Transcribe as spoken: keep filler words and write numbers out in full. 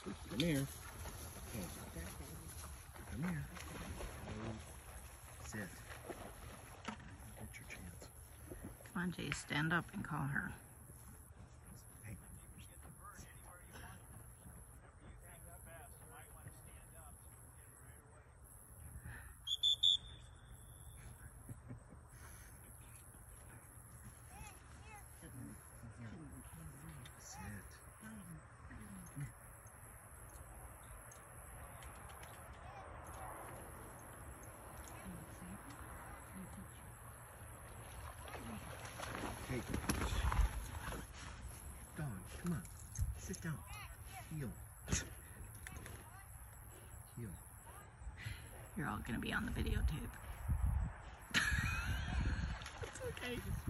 Come here. Okay. Come here. Sit. Get your chance. Come on, Jase, stand up and call her. Hey. Sit. Hey, dog, come on, sit down, heel, heel. You're all gonna be on the videotape. It's okay.